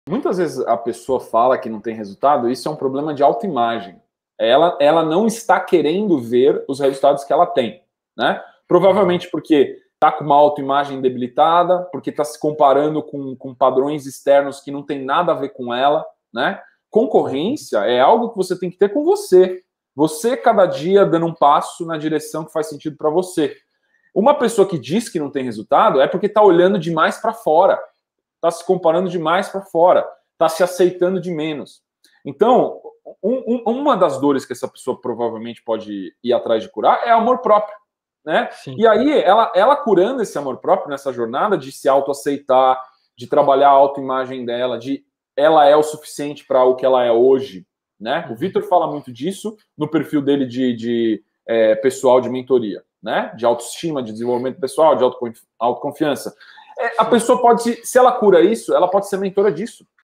Muitas vezes a pessoa fala que não tem resultado, isso é um problema de autoimagem. Ela não está querendo ver os resultados que ela tem, né? Provavelmente porque está com uma autoimagem debilitada, porque está se comparando com padrões externos que não tem nada a ver com ela, né? Concorrência é algo que você tem que ter com você. Você, cada dia, dando um passo na direção que faz sentido para você. Uma pessoa que diz que não tem resultado é porque está olhando demais para fora, está se comparando demais para fora, está se aceitando de menos. Então, uma das dores que essa pessoa provavelmente pode ir atrás de curar é amor próprio, né? Sim. E aí, ela curando esse amor próprio nessa jornada de se autoaceitar, de trabalhar a autoimagem dela, de ela é o suficiente para o que ela é hoje, né? O Vitor fala muito disso no perfil dele de pessoal de mentoria, né? De autoestima, de desenvolvimento pessoal, de autoconfiança. A pessoa pode, se ela cura isso, ela pode ser mentora disso.